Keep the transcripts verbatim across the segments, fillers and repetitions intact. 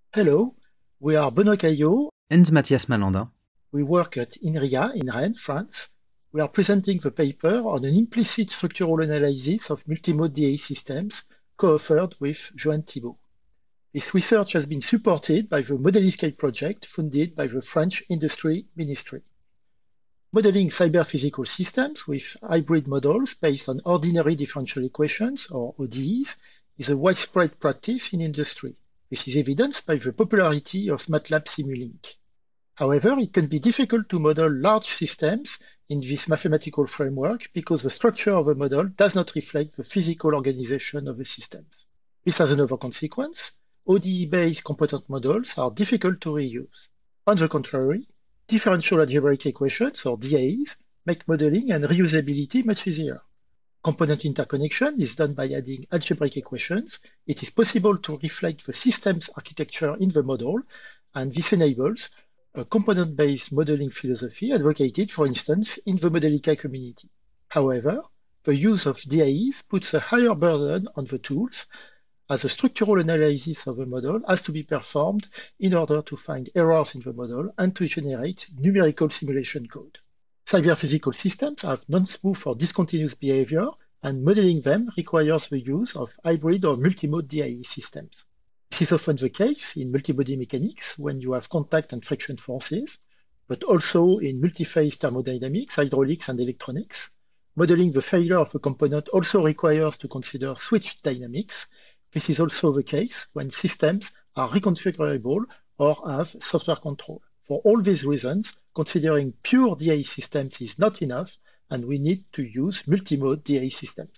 Hello, we are Benoît Caillot. And Mathias Malandin. We work at INRIA in Rennes, France. We are presenting the paper on an implicit structural analysis of multimode D A E systems, co-authored with Joanne Thibault. This research has been supported by the ModelIscape project funded by the French Industry Ministry. Modeling cyber-physical systems with hybrid models based on ordinary differential equations, or O D Es, is a widespread practice in industry. This is evidenced by the popularity of MATLAB Simulink. However, it can be difficult to model large systems in this mathematical framework because the structure of a model does not reflect the physical organization of the systems. This has another consequence. O D E-based component models are difficult to reuse. On the contrary, differential algebraic equations, or D A Es, make modeling and reusability much easier. Component interconnection is done by adding algebraic equations. It is possible to reflect the system's architecture in the model, and this enables a component-based modeling philosophy advocated, for instance, in the Modelica community. However, the use of D A Es puts a higher burden on the tools, as a structural analysis of a model has to be performed in order to find errors in the model and to generate numerical simulation code. Cyber-physical systems have non-smooth or discontinuous behavior, and modeling them requires the use of hybrid or multimode D A E systems. This is often the case in multibody mechanics when you have contact and friction forces, but also in multi-phase thermodynamics, hydraulics, and electronics. Modeling the failure of a component also requires to consider switch dynamics. This is also the case when systems are reconfigurable or have software control. For all these reasons, considering pure D A E systems is not enough, and we need to use multimode D A E systems.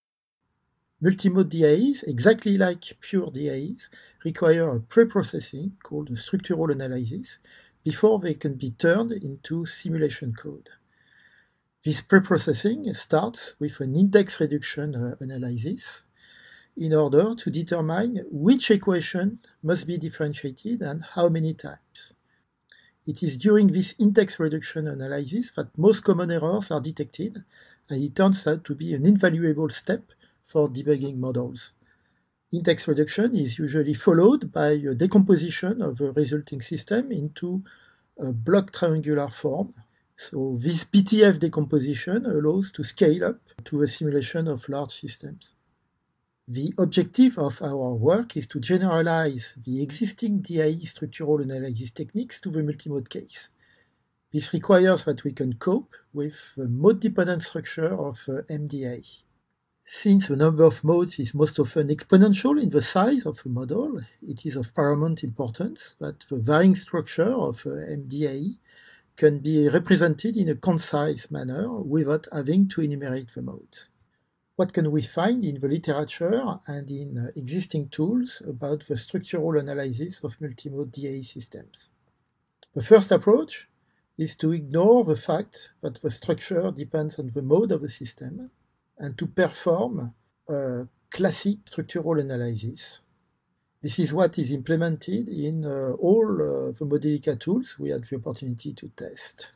Multimode D A Es, exactly like pure D A Es, require a pre-processing called a structural analysis before they can be turned into simulation code. This pre-processing starts with an index reduction uh, analysis in order to determine which equation must be differentiated and how many times. It is during this index reduction analysis that most common errors are detected, and it turns out to be an invaluable step for debugging models. Index reduction is usually followed by a decomposition of the resulting system into a block triangular form. So this B T F decomposition allows to scale up to the simulation of large systems. The objective of our work is to generalize the existing D A E structural analysis techniques to the multimode case. This requires that we can cope with the mode-dependent structure of uh, M D A. Since the number of modes is most often exponential in the size of a model, it is of paramount importance that the varying structure of uh, M D A can be represented in a concise manner without having to enumerate the modes. What can we find in the literature and in uh, existing tools about the structural analysis of multimode D A E systems? The first approach is to ignore the fact that the structure depends on the mode of the system and to perform a classic structural analysis. This is what is implemented in uh, all uh, the Modelica tools we had the opportunity to test.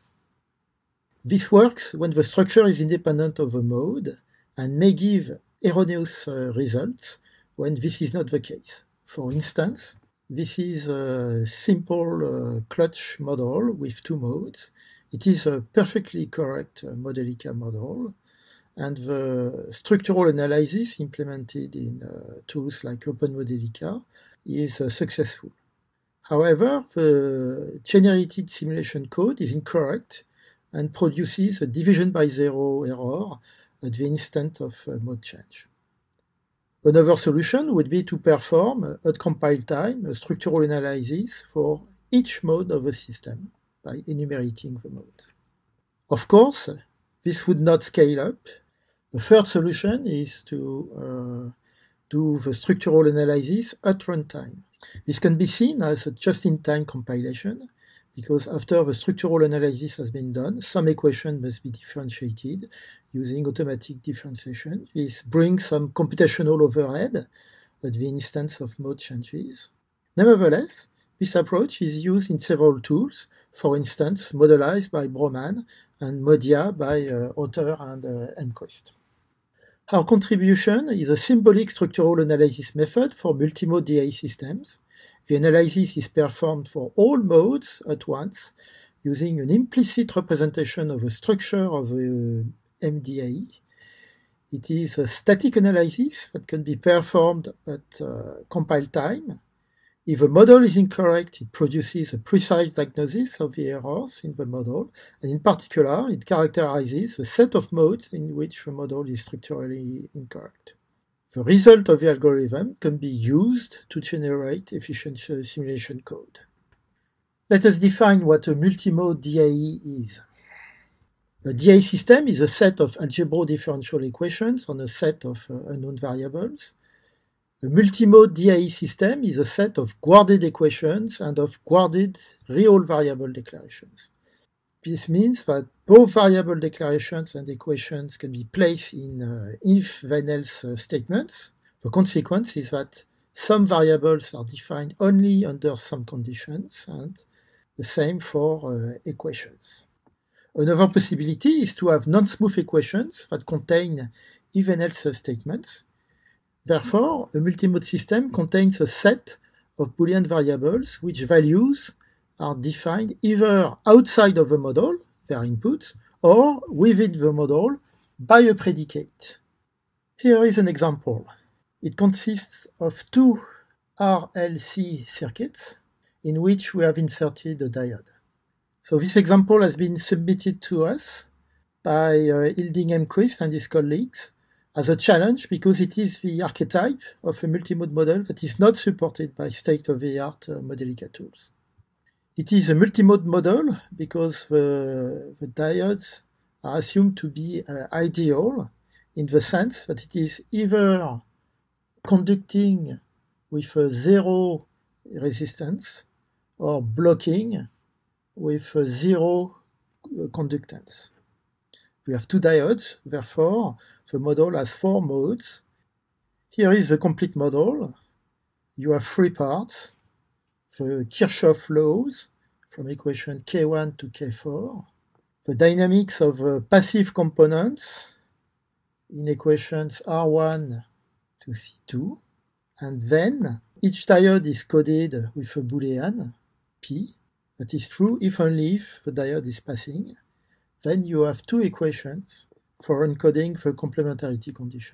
This works when the structure is independent of the mode and may give erroneous uh, results when this is not the case. For instance, this is a simple uh, clutch model with two modes. It is a perfectly correct uh, Modelica model, and the structural analysis implemented in uh, tools like OpenModelica is uh, successful. However, the generated simulation code is incorrect and produces a division by zero error at the instant of uh, mode change. Another solution would be to perform, uh, at compile time, a structural analysis for each mode of the system by enumerating the modes. Of course, this would not scale up. The third solution is to uh, do the structural analysis at runtime. This can be seen as a just-in-time compilation, because after the structural analysis has been done, some equation must be differentiated using automatic differentiation. This brings some computational overhead at the instance of mode changes. Nevertheless, this approach is used in several tools, for instance, Modelize by Broman and Modia by uh, Otter and uh, Enquist. Our contribution is a symbolic structural analysis method for multimode D A E systems, The analysis is performed for all modes at once using an implicit representation of a structure of a M D A E. It is a static analysis that can be performed at uh, compile time. If a model is incorrect, it produces a precise diagnosis of the errors in the model, and in particular, it characterizes the set of modes in which the model is structurally incorrect. The result of the algorithm can be used to generate efficient simulation code. Let us define what a multimode D A E is. A D A E system is a set of algebra differential equations on a set of uh, unknown variables. A multimode D A E system is a set of guarded equations and of guarded real variable declarations. This means that both variable declarations and equations can be placed in uh, if-then-else uh, statements. The consequence is that some variables are defined only under some conditions, and the same for uh, equations. Another possibility is to have non-smooth equations that contain if-then-else statements. Therefore, a multimode system contains a set of Boolean variables which values are defined either outside of the model, their inputs, or within the model by a predicate. Here is an example. It consists of two R L C circuits in which we have inserted a diode. So this example has been submitted to us by uh, Hilding Hemquist and his colleagues as a challenge because it is the archetype of a multimode model that is not supported by state-of-the-art uh, Modelica tools. It is a multimode model because the, the diodes are assumed to be uh, ideal in the sense that it is either conducting with a zero resistance or blocking with a zero conductance. We have two diodes, therefore the model has four modes. Here is the complete model. You have three parts. The Kirchhoff laws from equation K one to K four, the dynamics of uh, passive components in equations R one to C two, and then each diode is coded with a Boolean, P, that is true if only if the diode is passing. Then you have two equations for encoding the complementarity condition.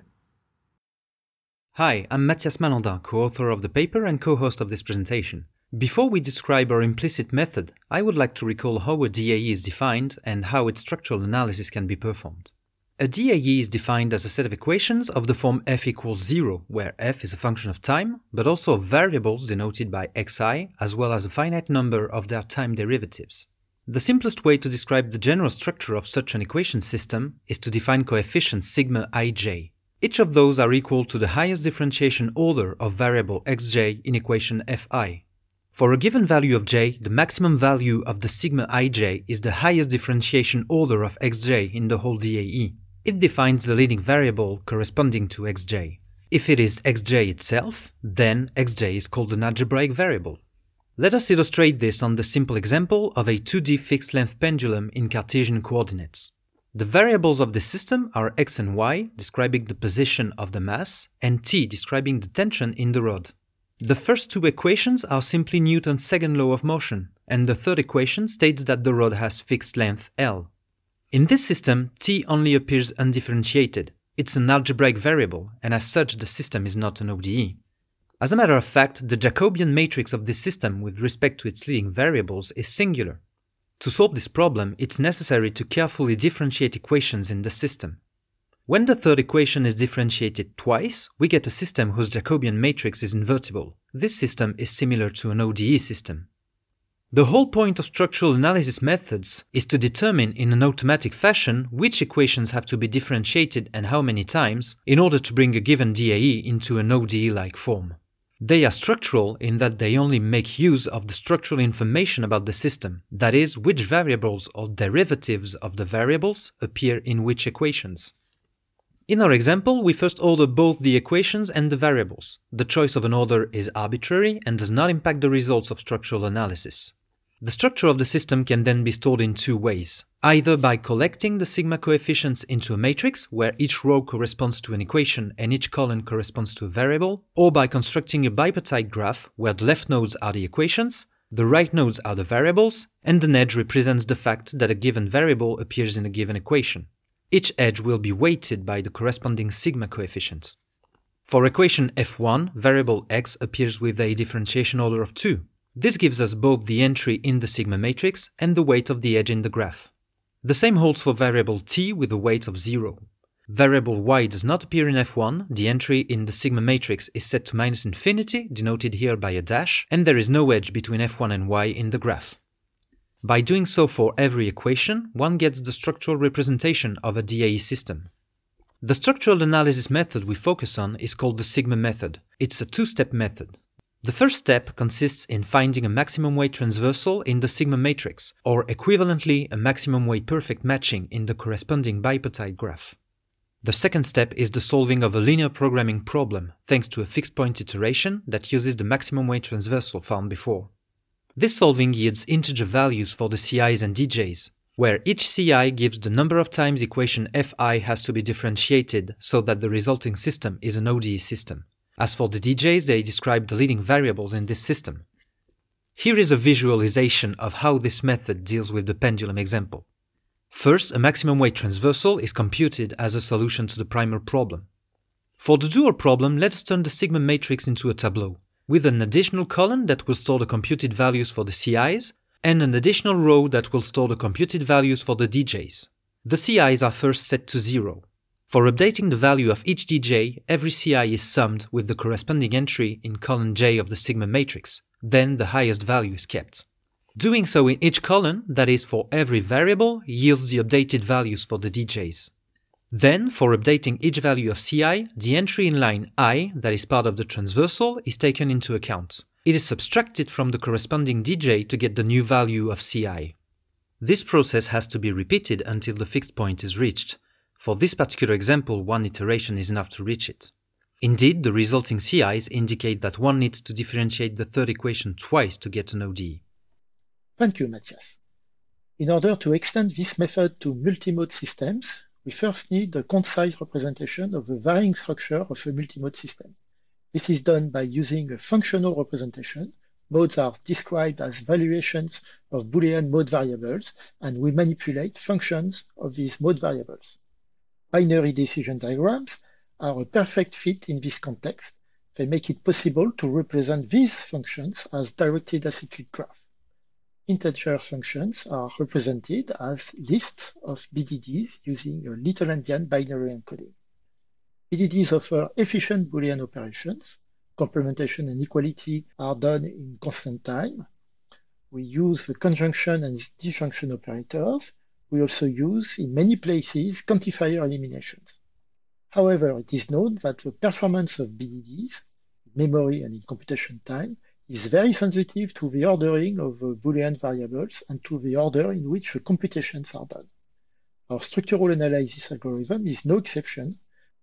Hi, I'm Mathias Malandin, co-author of the paper and co-host of this presentation. Before we describe our implicit method, I would like to recall how a D A E is defined and how its structural analysis can be performed. A D A E is defined as a set of equations of the form f equals zero, where f is a function of time, but also of variables denoted by xi, as well as a finite number of their time derivatives. The simplest way to describe the general structure of such an equation system is to define coefficients sigma ij. Each of those are equal to the highest differentiation order of variable xj in equation fi. For a given value of j, the maximum value of the sigma ij is the highest differentiation order of xj in the whole D A E. It defines the leading variable corresponding to xj. If it is xj itself, then xj is called an algebraic variable. Let us illustrate this on the simple example of a two D fixed-length pendulum in Cartesian coordinates. The variables of this system are x and y, describing the position of the mass, and t, describing the tension in the rod. The first two equations are simply Newton's second law of motion, and the third equation states that the rod has fixed length L. In this system, t only appears undifferentiated. It's an algebraic variable, and as such the system is not an O D E. As a matter of fact, the Jacobian matrix of this system with respect to its leading variables is singular. To solve this problem, it's necessary to carefully differentiate equations in the system. When the third equation is differentiated twice, we get a system whose Jacobian matrix is invertible. This system is similar to an O D E system. The whole point of structural analysis methods is to determine in an automatic fashion which equations have to be differentiated and how many times in order to bring a given D A E into an O D E-like form. They are structural in that they only make use of the structural information about the system, that is, which variables or derivatives of the variables appear in which equations. In our example, we first order both the equations and the variables. The choice of an order is arbitrary and does not impact the results of structural analysis. The structure of the system can then be stored in two ways, either by collecting the sigma coefficients into a matrix where each row corresponds to an equation and each column corresponds to a variable, or by constructing a bipartite graph where the left nodes are the equations, the right nodes are the variables, and an edge represents the fact that a given variable appears in a given equation. Each edge will be weighted by the corresponding sigma coefficients. For equation f one, variable x appears with a differentiation order of two. This gives us both the entry in the sigma matrix and the weight of the edge in the graph. The same holds for variable t with a weight of zero. Variable y does not appear in f one, the entry in the sigma matrix is set to minus infinity, denoted here by a dash, and there is no edge between f one and y in the graph. By doing so for every equation, one gets the structural representation of a D A E system. The structural analysis method we focus on is called the sigma method. It's a two-step method. The first step consists in finding a maximum weight transversal in the sigma matrix, or equivalently a maximum weight perfect matching in the corresponding bipartite graph. The second step is the solving of a linear programming problem, thanks to a fixed point iteration that uses the maximum weight transversal found before. This solving yields integer values for the C Is and D Js, where each C I gives the number of times equation Fi has to be differentiated so that the resulting system is an O D E system. As for the D Js, they describe the leading variables in this system. Here is a visualization of how this method deals with the pendulum example. First, a maximum weight transversal is computed as a solution to the primal problem. For the dual problem, let us turn the sigma matrix into a tableau, with an additional column that will store the computed values for the C Is, and an additional row that will store the computed values for the D Js. The C Is are first set to zero. For updating the value of each D J, every C I is summed with the corresponding entry in column J of the sigma matrix, then the highest value is kept. Doing so in each column, that is for every variable, yields the updated values for the D Js. Then, for updating each value of C I, the entry in line I, that is part of the transversal, is taken into account. It is subtracted from the corresponding D J to get the new value of C I. This process has to be repeated until the fixed point is reached. For this particular example, one iteration is enough to reach it. Indeed, the resulting C Is indicate that one needs to differentiate the third equation twice to get an O D E. Thank you, Matthias. In order to extend this method to multimode systems, we first need a concise representation of the varying structure of a multimode system. This is done by using a functional representation. Modes are described as valuations of Boolean mode variables, and we manipulate functions of these mode variables. Binary decision diagrams are a perfect fit in this context. They make it possible to represent these functions as directed acyclic graphs. Integer functions are represented as lists of B D Ds using a little-endian binary encoding. B D Ds offer efficient Boolean operations. Complementation and equality are done in constant time. We use the conjunction and disjunction operators. We also use, in many places, quantifier eliminations. However, it is known that the performance of B D Ds, in memory and in computation time, is very sensitive to the ordering of the Boolean variables and to the order in which the computations are done. Our structural analysis algorithm is no exception.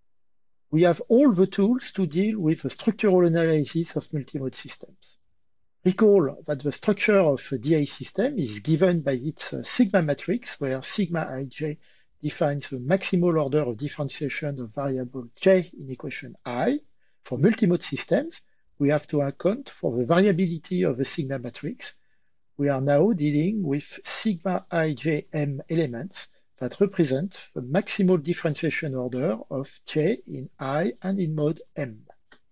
We have all the tools to deal with the structural analysis of multimode systems. Recall that the structure of a D A E system is given by its uh, sigma matrix, where sigma ij defines the maximal order of differentiation of variable j in equation I. For multimode systems, we have to account for the variability of the sigma matrix. We are now dealing with sigma ijm elements that represent the maximal differentiation order of j in I and in mode m.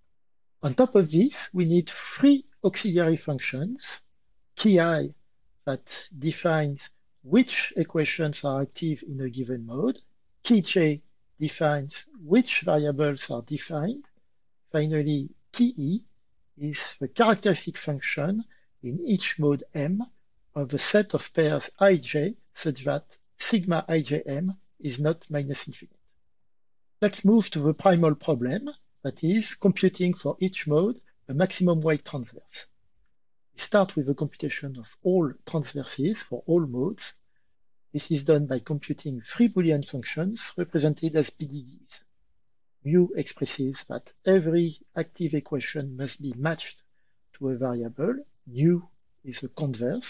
On top of this, we need three auxiliary functions, ki that defines which equations are active in a given mode, kj defines which variables are defined. Finally, ki is the characteristic function in each mode m of a set of pairs ij such that sigma ijm is not minus infinite. Let's move to the primal problem, that is, computing for each mode a maximum weight transverse. We start with the computation of all transverses for all modes. This is done by computing three Boolean functions represented as B D Ds. Mu expresses that every active equation must be matched to a variable. Nu is a converse,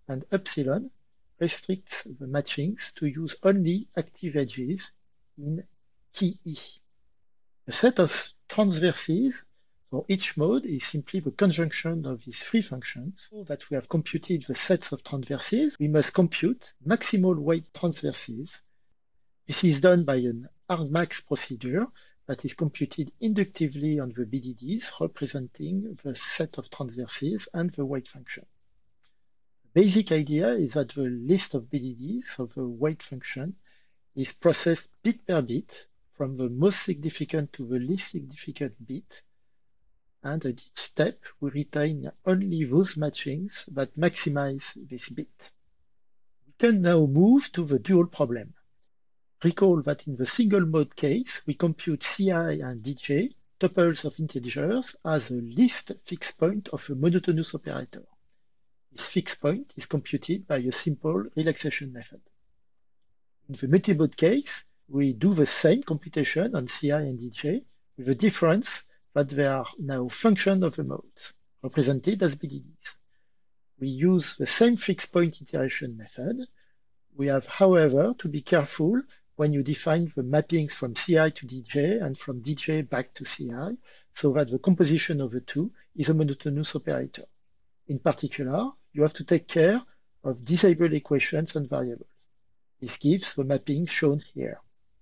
and epsilon restricts the matchings to use only active edges in key E. The set of transverses for each mode is simply the conjunction of these three functions. So that we have computed the sets of transverses, we must compute maximal weight transverses. This is done by an argmax procedure that is computed inductively on the B D Ds representing the set of transverses and the weight function. The basic idea is that the list of B D Ds of the weight function is processed bit per bit from the most significant to the least significant bit, and at each step we retain only those matchings that maximize this bit. We can now move to the dual problem. Recall that in the single mode case, we compute C I and D J, tuples of integers, as a least fixed point of a monotonous operator. This fixed point is computed by a simple relaxation method. In the multi-mode case, we do the same computation on C I and D J, with the difference that they are now functions of the modes, represented as B D Ds. We use the same fixed point iteration method. We have, however, to be careful when you define the mappings from C I to D J and from D J back to C I, so that the composition of the two is a monotonous operator. In particular, you have to take care of disabled equations and variables. This gives the mapping shown here.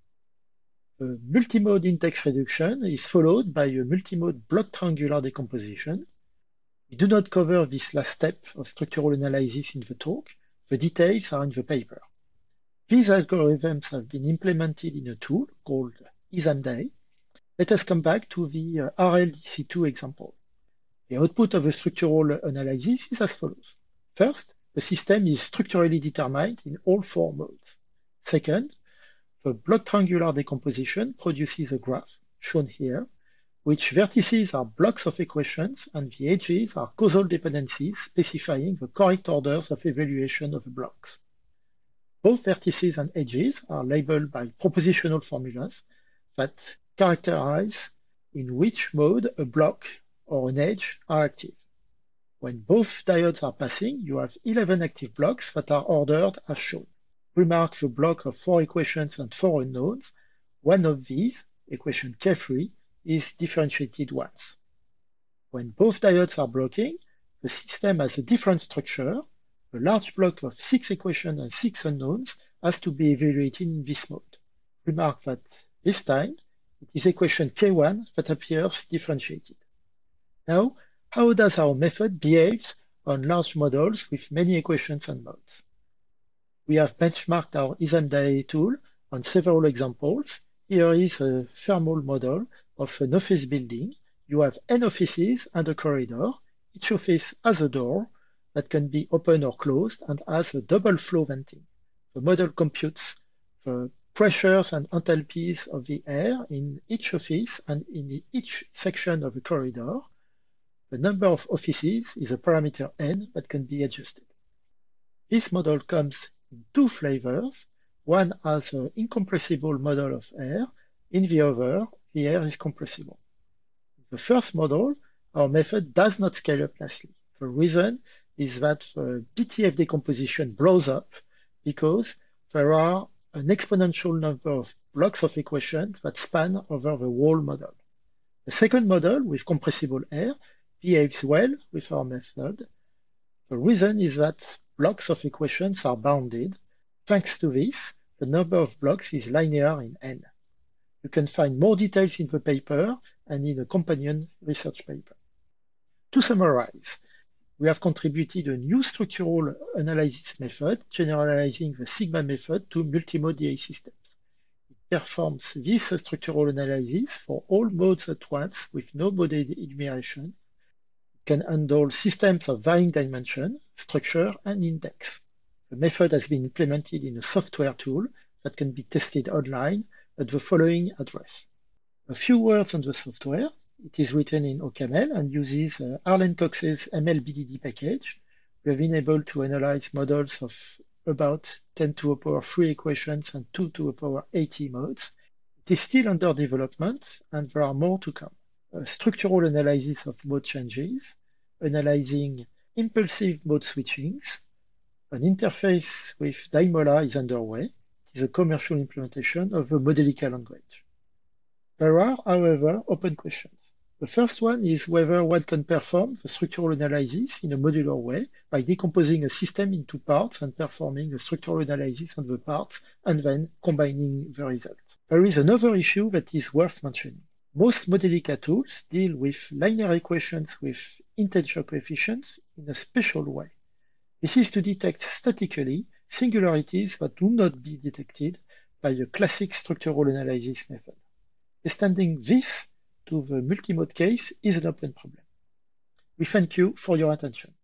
The multimode index reduction is followed by a multimode block triangular decomposition. We do not cover this last step of structural analysis in the talk. The details are in the paper. These algorithms have been implemented in a tool called ISAMDAE. Let us come back to the uh, R L D C two example. The output of a structural analysis is as follows. First, the system is structurally determined in all four modes. Second, the block triangular decomposition produces a graph, shown here, which vertices are blocks of equations and the edges are causal dependencies specifying the correct orders of evaluation of the blocks. Both vertices and edges are labeled by propositional formulas that characterize in which mode a block or an edge are active. When both diodes are passing, you have eleven active blocks that are ordered as shown. Remark the block of four equations and four unknowns. One of these, equation K three, is differentiated once. When both diodes are blocking, the system has a different structure. A large block of six equations and six unknowns has to be evaluated in this mode. Remark that this time it is equation K one that appears differentiated. Now, how does our method behave on large models with many equations and modes? We have benchmarked our ISAMDAE tool on several examples. Here is a thermal model of an office building. You have n offices and a corridor. Each office has a door that can be open or closed and has a double flow venting. The model computes the pressures and enthalpies of the air in each office and in each section of the corridor. The number of offices is a parameter n that can be adjusted. This model comes in two flavors. One has an incompressible model of air. In the other, the air is compressible. In the first model, our method does not scale up nicely. The reason is that the B T F decomposition blows up because there are an exponential number of blocks of equations that span over the whole model. The second model, with compressible air, behaves well with our method. The reason is that blocks of equations are bounded. Thanks to this, the number of blocks is linear in n. You can find more details in the paper and in a companion research paper. To summarize, we have contributed a new structural analysis method, generalizing the sigma method to multimode D A systems. It performs this structural analysis for all modes at once with no mode enumeration. It can handle systems of varying dimension, structure, and index. The method has been implemented in a software tool that can be tested online at the following address. A few words on the software. It is written in OCaml and uses uh, Arlen Cox's M L B D D package. We have been able to analyze models of about ten to the power three equations and two to the power eighty modes. It is still under development and there are more to come. A structural analysis of mode changes, analyzing impulsive mode switchings, An interface with Daimola is underway. It is a commercial implementation of the Modelica language. There are, however, open questions. The first one is whether one can perform the structural analysis in a modular way by decomposing a system into parts and performing a structural analysis on the parts and then combining the results. There is another issue that is worth mentioning. Most Modelica tools deal with linear equations with integer coefficients in a special way. This is to detect statically singularities that do not be detected by a classic structural analysis method. Extending this to the multimode case is an open problem. We thank you for your attention.